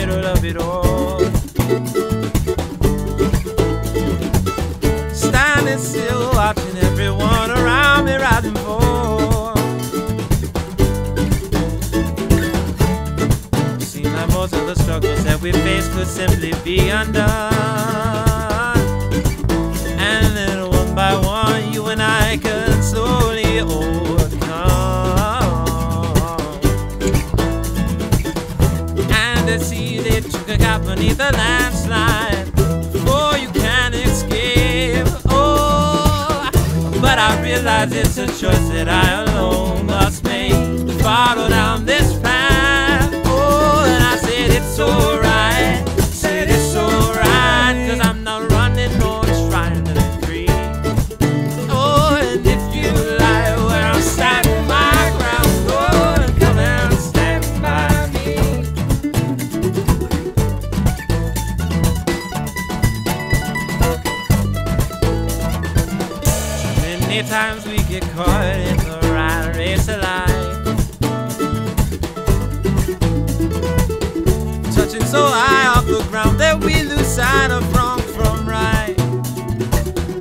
middle of it all. Standing still, watching everyone around me rise and fall. Seemed like most of the struggles that we face could simply be undone, and then one by one you and I could slowly overcome. And it's easy to get out beneath a landslide before you can escape. Oh, but I realize it's a choice that I alone must make to follow down this path. Oh, and I said it's alright, said it's alright, 'cause I'm not running nor trying to be free. Oh, and if you lie where I'm standing my ground, oh, and come and stand by me. Many times we get caught in the rat race of life, touching so high off the ground that we lose sight of wrong from right.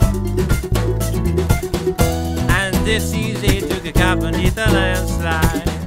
And it's easy to get caught beneath a landslide.